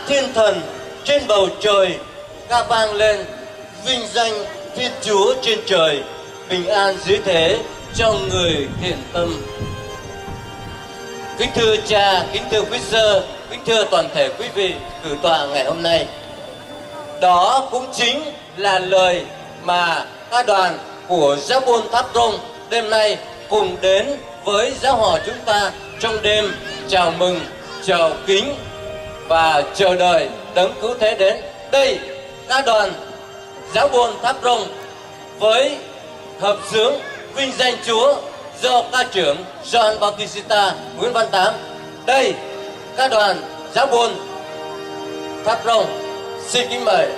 thiên thần trên bầu trời, ca vang lên vinh danh Thiên Chúa trên trời, bình an dưới thế cho người thiện tâm. Kính thưa cha, kính thưa quý sơ, kính thưa toàn thể quý vị cử tọa ngày hôm nay, đó cũng chính là lời mà ca đoàn của Giáo buôn Tháp Rông đêm nay cùng đến với giáo họ chúng ta trong đêm chào mừng, chào kính và chờ đợi đấng cứu thế đến. Đây, ca đoàn Giáo buôn Tháp Rông với hợp xướng vinh danh Chúa do ca trưởng Gioan Bautista Nguyễn Văn Tám. Đây, ca đoàn Giáo buôn Tháp Rông xin kính mời.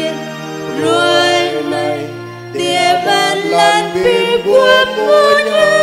Lan vì buồn muốn